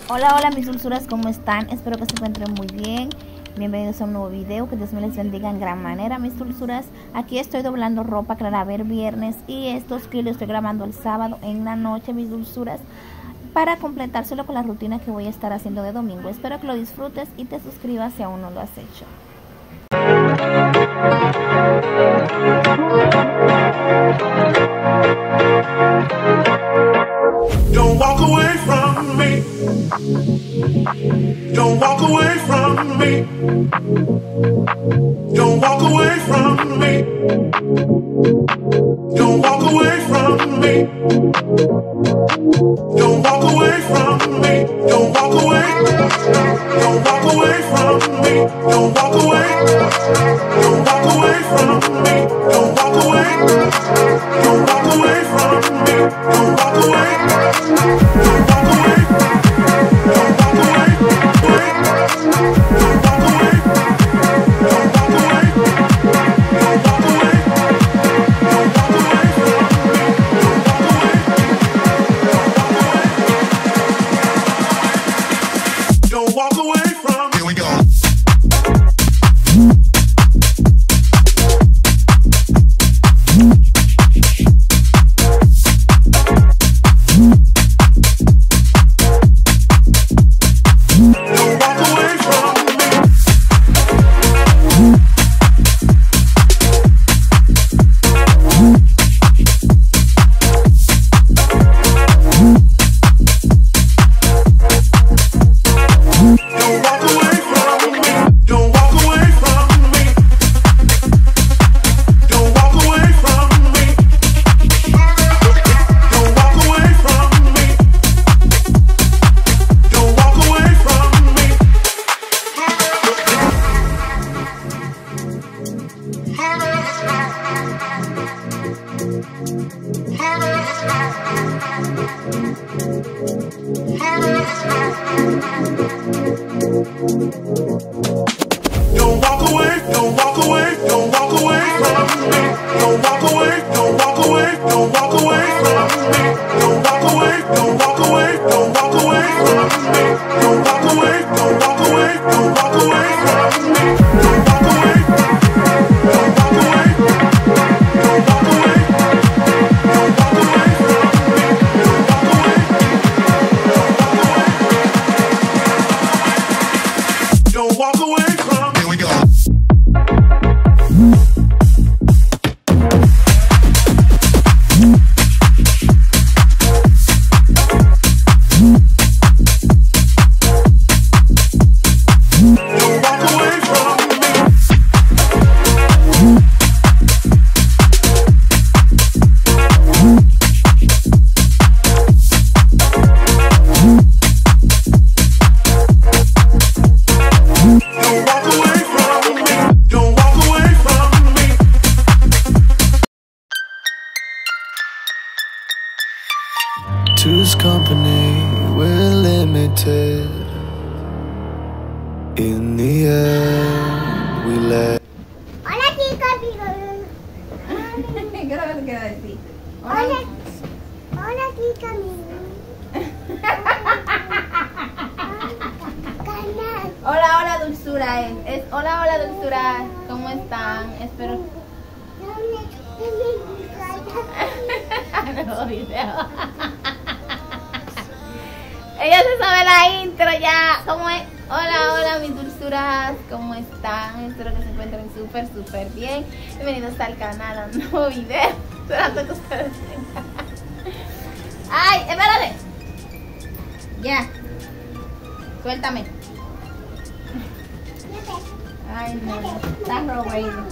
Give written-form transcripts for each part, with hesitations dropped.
Hola, hola mis dulzuras, ¿cómo están? Espero que se encuentren muy bien. Bienvenidos a un nuevo video, que Dios me les bendiga en gran manera, mis dulzuras. Aquí estoy doblando ropa para ver viernes y estos kilos estoy grabando el sábado en la noche, mis dulzuras, para completárselo con la rutina que voy a estar haciendo de domingo. Espero que lo disfrutes y te suscribas si aún no lo has hecho. Don't walk away from me. Don't walk away from me. Don't walk away from me. Don't walk away from me. Don't walk away from me. Don't walk away. Don't walk away from me. Don't walk away. Don't walk away from me. Don't walk away. Don't walk away from me. Don't walk away. Don't walk away. Don't walk away. Don't walk away. Don't walk away. Don't walk away. Don't walk away from me. Don't walk away. Don't walk away from. Here we go. Don't walk away, don't walk away, don't walk away from me. Don't walk away, don't walk away, don't walk away from me. Don't walk away, don't walk away, don't walk away from me. Don't walk away, don't walk away, don't walk away from me. Don't walk away, don't walk away, don't walk away, don't walk away from me. Don't walk away, don't walk away from. Here we go. Two's company, we're limited. In the end, we let. Hola chicos, ¿Qué era lo que queda decir? hola, hola chicos, canal. Hola, hola dulzura, hola, hola dulzura, ¿cómo están? Espero nuevo video. Ella se sabe la intro ya. ¿Cómo es? Hola, hola mis dulzuras, ¿cómo están? Espero que se encuentren súper bien. Bienvenidos al canal a un nuevo video. Esperando que ustedes vengan. Ay, espérate. Ya. Suéltame. Ay, no. Está robando.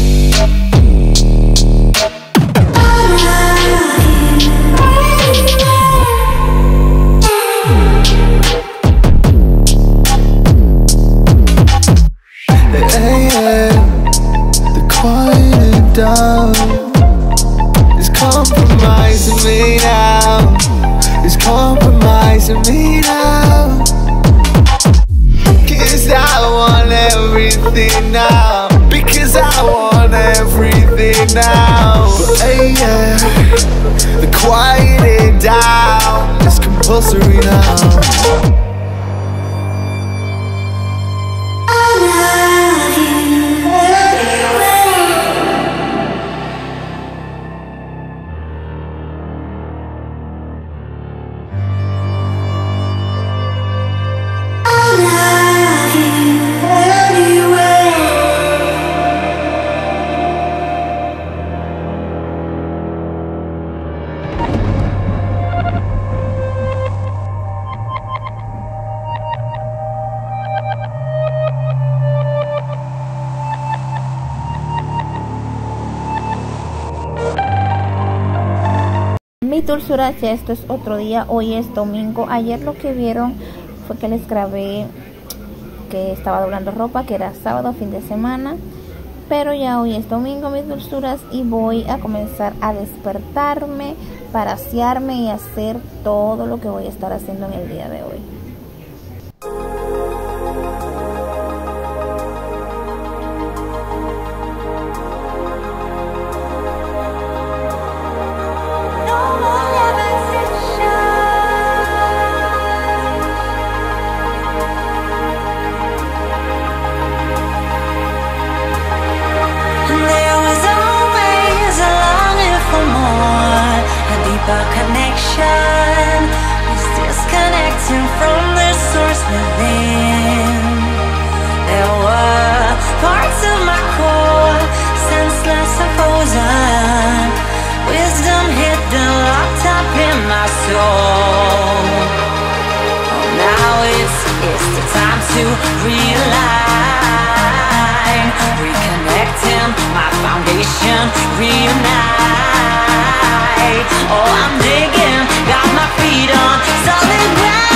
Hola. everything now, because I want everything now. But hey, yeah, the quieting down is compulsory now. Mi dulzura, ya esto es otro día, hoy es domingo. Ayer lo que vieron fue que les grabé que estaba doblando ropa, que era sábado, fin de semana. Pero ya hoy es domingo, mis dulzuras, y voy a comenzar a despertarme para asearme y hacer todo lo que voy a estar haciendo en el día de hoy. Connection is disconnecting from the source within. There were parts of my core, senseless and frozen, wisdom hidden, locked up in my soul. Oh, now it's the time to realign, reconnecting my foundation, reunite. Oh, I'm digging, got my feet on solid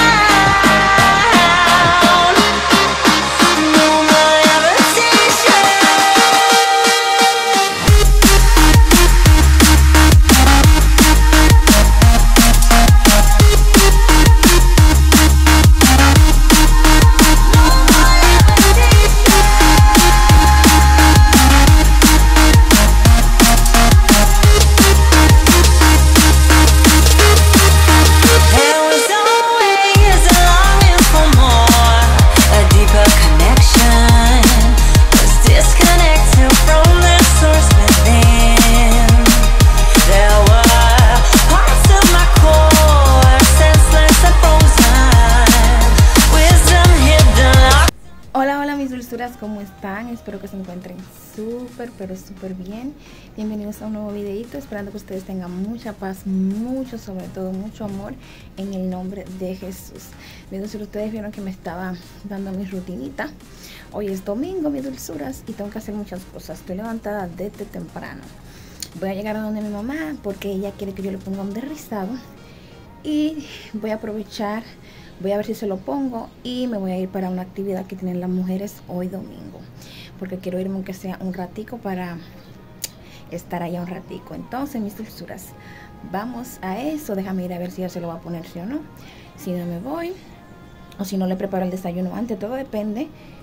ground. No more levitation. ¿Cómo están? Espero que se encuentren súper, pero súper bien. Bienvenidos a un nuevo videito, esperando que ustedes tengan mucha paz, mucho, sobre todo, mucho amor en el nombre de Jesús. Mis dulzuras, ustedes vieron que me estaba dando mi rutinita. Hoy es domingo, mis dulzuras, y tengo que hacer muchas cosas. Estoy levantada desde temprano. Voy a llegar a donde mi mamá porque ella quiere que yo le ponga un derrizado. Y voy a aprovechar, voy a ver si se lo pongo y me voy a ir para una actividad que tienen las mujeres hoy domingo, porque quiero irme aunque sea un ratico para estar allá un ratico. Entonces, mis dulzuras, vamos a eso. Déjame ir a ver si ella se lo va a poner, sí o no. Si no, me voy, o si no, le preparo el desayuno antes. Todo depende.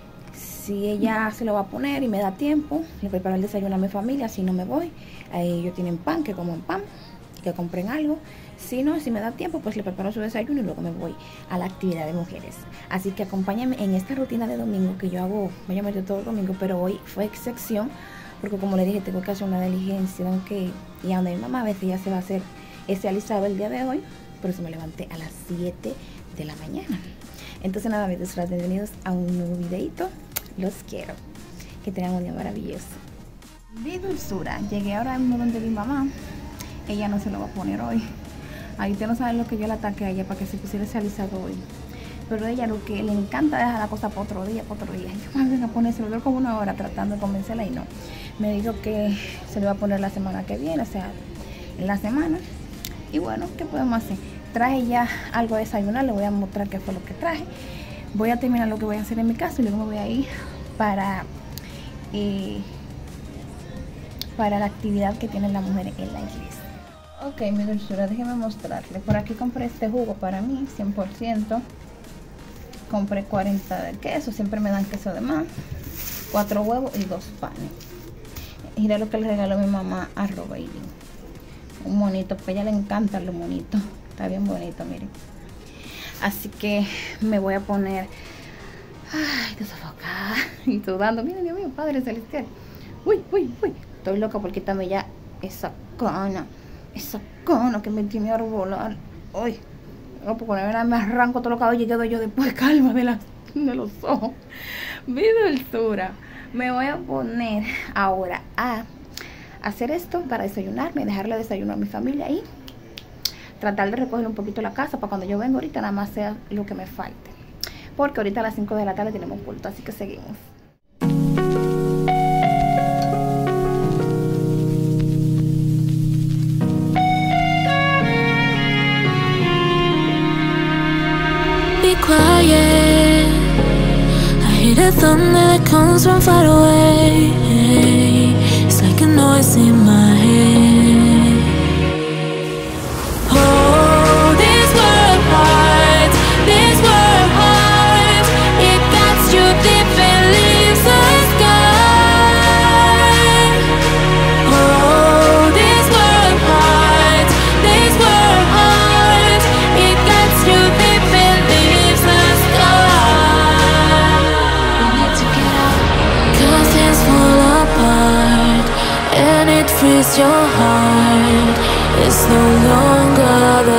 Si ella se lo va a poner y me da tiempo, le preparo el desayuno a mi familia. Si no, me voy. Ahí ellos tienen pan, que coman pan, que compren algo. Si no, si me da tiempo, pues le preparo su desayuno y luego me voy a la actividad de mujeres. Así que acompáñame en esta rutina de domingo que yo hago, voy a meter todo domingo, pero hoy fue excepción, porque como le dije, tengo que hacer una diligencia, aunque y a donde mi mamá a veces ya se va a hacer ese alisado el día de hoy, por eso me levanté a las 7 de la mañana. Entonces nada, mis dulzuras, bienvenidos a un nuevo videito. Los quiero, que tengan un día maravilloso. Mi dulzura, llegué ahora mismo donde mi mamá. Ella no se lo va a poner hoy. Ahí ustedes no saben lo que yo le ataqué a ella para que se pusiera ese alisado hoy. Pero a ella lo que le encanta dejar la cosa para otro día, Yo me vengo a ponerse, lo veo como una hora tratando de convencerla y no. Me dijo que se lo va a poner la semana que viene, o sea, en la semana. Y bueno, ¿qué podemos hacer? Traje ya algo a desayunar, le voy a mostrar qué fue lo que traje. Voy a terminar lo que voy a hacer en mi casa y luego me voy a ir para la actividad que tienen las mujeres en la iglesia. Ok, mi dulzura, déjenme mostrarle. Por aquí compré este jugo para mí, 100%. Compré 40 de queso, siempre me dan queso de más. 4 huevos y 2 panes. Mira lo que le regaló mi mamá a Robailin. Un monito, porque a ella le encantan los monitos. Está bien bonito, miren. Así que me voy a poner... Ay, qué sofocada. Y sudando. Miren, Dios mío, Padre Celestial. Uy, uy, uy. Estoy loca por quitarme ya esa cana. Esa cana que me tiene a volar. Uy. No, porque una vez me arranco todo lo cabello y quedo yo después calma de los ojos. Mi dulzura. Me voy a poner ahora a hacer esto para desayunarme, dejarle desayuno a mi familia y tratar de recoger un poquito la casa para cuando yo venga ahorita nada más sea lo que me falte. Porque ahorita a las 5 de la tarde tenemos culto, así que seguimos. Be quiet. I hear the thunder that comes from far away. It's like a noise in my head. Oh, this world hurts. This world hurts. It cuts you deep and leaves the sky. Oh, this world hurts. This world hurts. It cuts you deep and leaves the sky. We need to get out. 'Cause things fall apart and it frees your heart. It's no longer the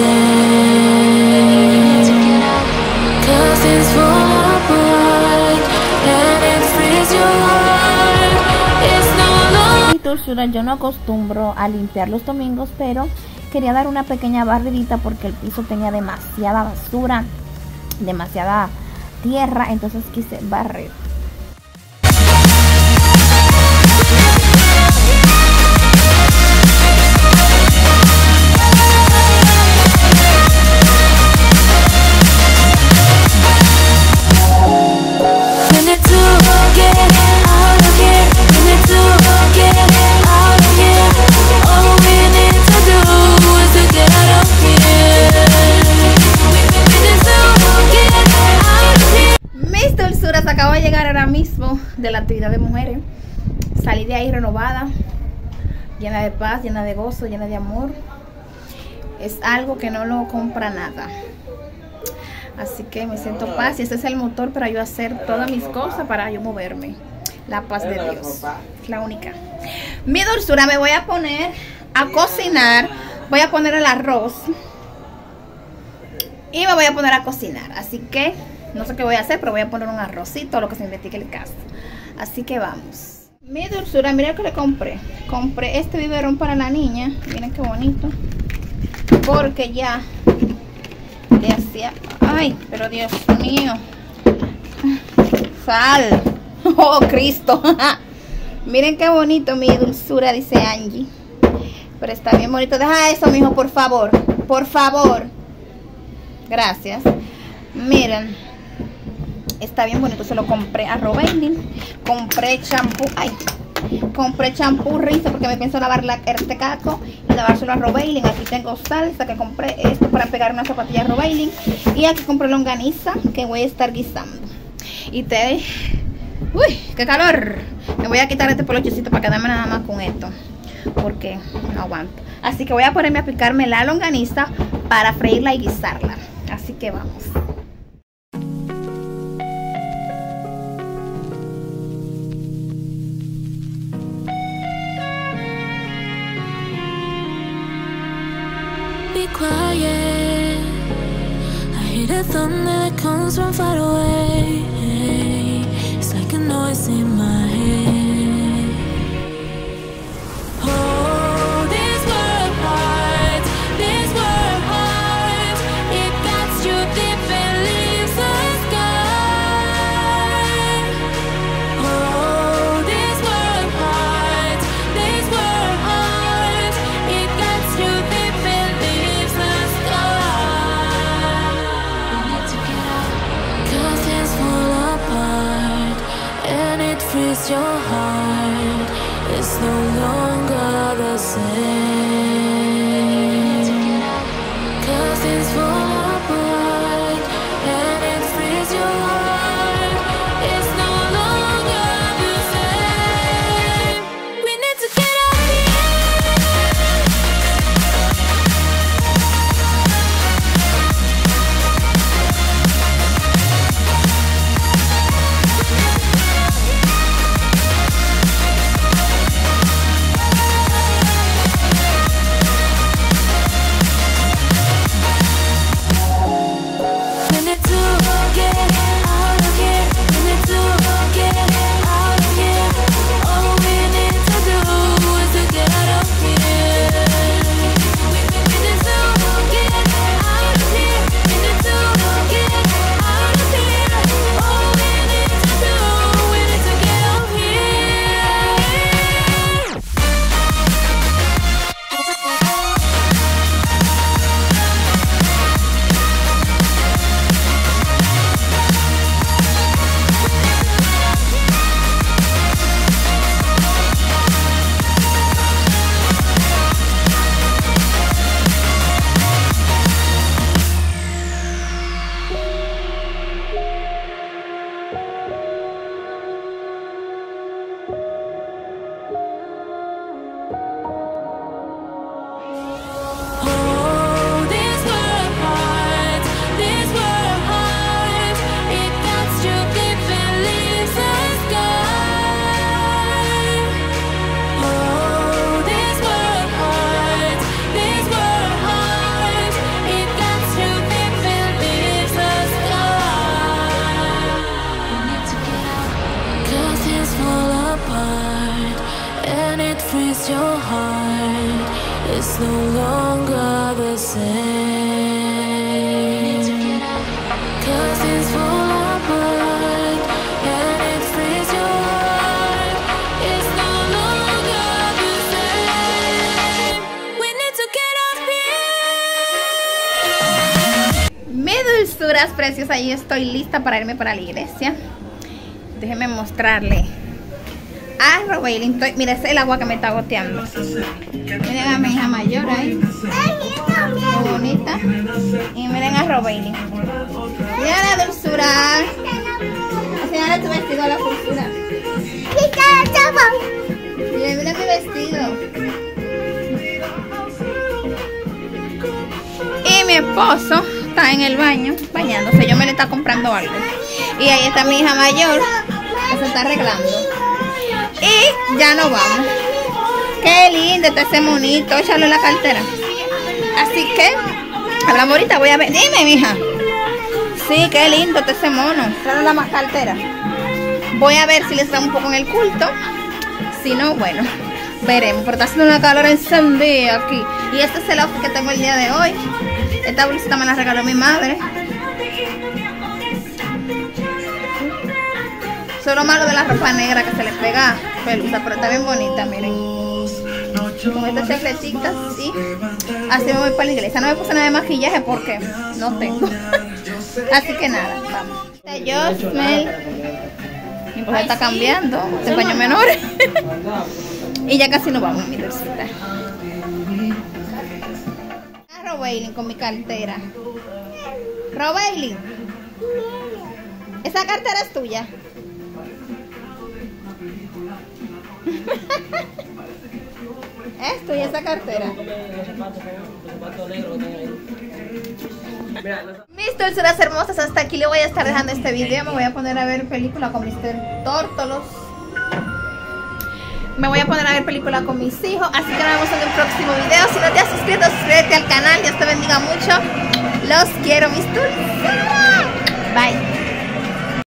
same. 'Cause things fall apart and it frees your heart. It's no longer. Mi dulzura, yo no acostumbro a limpiar los domingos, pero quería dar una pequeña barridita porque el piso tenía demasiada basura, demasiada tierra, entonces quise barrer. We need to get out of here. We need to get out of here. All we need to do is to get out of here. We need to get out of here. Mis dulzuras, acabo de llegar ahora mismo de la actividad de mujeres. Salí de ahí renovada, llena de paz, llena de gozo, llena de amor. Es algo que no lo compra nada. Así que me siento paz y ese es el motor para yo hacer todas mis cosas, para yo moverme. La paz de Dios, la única. Mi dulzura, me voy a poner a cocinar. Voy a poner el arroz y me voy a poner a cocinar. Así que no sé qué voy a hacer, pero voy a poner un arrocito, lo que se investigue el caso. Así que vamos. Mi dulzura, mira que le compré. Compré este biberón para la niña. Miren qué bonito. Porque ya le hacía... Ay, pero Dios mío. Sal. Oh, Cristo. Miren qué bonito mi dulzura, dice Angie. Pero está bien bonito. Deja eso, mijo, por favor. Por favor. Gracias. Miren. Está bien bonito. Se lo compré a Robailin. Compré champú. Ay. Compré champú Rinse porque me pienso lavar este caco y lavárselo a Robailin. Aquí tengo salsa que compré, esto para pegar una zapatilla a Robailin. Y aquí compré longaniza que voy a estar guisando. Y te... ¡Uy! ¡Qué calor! Me voy a quitar este polochecito para quedarme nada más con esto, porque no aguanto. Así que voy a ponerme a picarme la longaniza para freírla y guisarla. Así que vamos. Be quiet. I hear the thunder that comes from far away. It's like a noise in my head. Oh, this world hurts. This world hurts. It cuts you deep and leaves the sky. Oh, this world hurts. This world hurts. It cuts you deep and leaves the sky. We need to get out. 'Cause things fall apart and it frees your heart. It's no longer the same. 'Cause things fall apart and it frees your heart. It's no longer it's no longer the same. 'Cause it's full apart and it frees your heart. It's no longer the same. We need to get up here. Mis dulzuras preciosas, ahí estoy lista para irme para la iglesia. Déjenme mostrarle a Robailin. Mira, ese es el agua que me está goteando. Miren a mi hija mayor ahí, muy bonita. Y miren a Robailin. Mira la dulzura. Enseñale tu vestido a la dulzura. Mira, mira mi vestido. Y mi esposo está en el baño bañándose. Yo me le está comprando algo. Y ahí está mi hija mayor que se está arreglando. Y ya nos vamos. Qué lindo está ese monito. Échalo en la cartera. Así que hablamos ahorita. Voy a ver. Dime, mija. Sí, qué lindo está ese mono. Échalo en la cartera. Voy a ver si les da un poco en el culto. Si no, bueno, veremos. Pero está haciendo una calor encendida aquí. Y este es el outfit que tengo el día de hoy. Esta bolsita me la regaló mi madre. Solo malo de la ropa negra que se le pega pelusa, pero está bien bonita, miren. Con estas chafletitas, sí. Así me voy para la iglesia. No me puse nada de maquillaje porque no tengo. Así que nada, vamos. Yo, Mel. Mi esposa está cambiando de paño menor. Y ya casi nos vamos, mi dulcita. A Robailin con mi cartera. Robailin, esa cartera es tuya. Es tuya esa cartera. Mis dulzuras hermosas, hasta aquí le voy a estar dejando este video. Me voy a poner a ver película con Mr. Tórtolos. Me voy a poner a ver película con mis hijos. Así que nos vemos en el próximo video. Si no te has suscrito, suscríbete al canal. Dios te bendiga mucho. Los quiero, mis dulzuras. Bye.